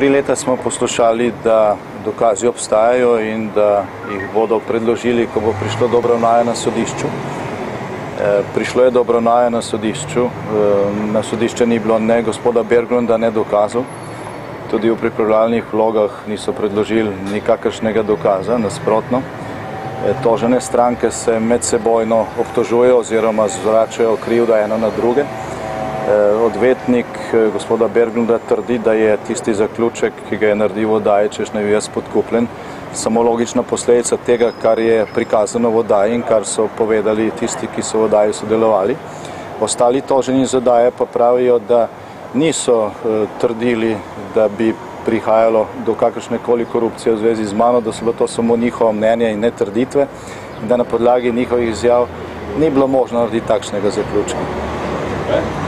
3 leta smo poslušali, da dokazi obstajajo in da jih bodo predložili, ko bo prišlo do obravnave na sodišču. Prišlo je do obravnave na sodišču. Na sodišče ni bilo ne gospoda Berglunda, ne dokazov. Tudi v pripravljalnih vlogah niso predložili nikakršnega dokaza, nasprotno. Tožene stranke se medsebojno obtožujejo oziroma zvračajo krivdo eno na druge. Odvetnik gospoda Berglunda trdi, da je tisti zaključek, ki ga je naredil v oddaji, češ naj bi jaz podkupljen, samo logična posledica tega, kar je prikazano v oddaji in kar so povedali tisti, ki so v oddaji sodelovali. Ostali toženi z oddaje pa pravijo, da niso trdili, da bi prihajalo do kakršnekoli korupcije v zvezi z mano, da so bilo to samo njihovo mnenje in ne trditve, in da na podlagi njihovih izjav ni bilo možno narediti takšnega zaključka.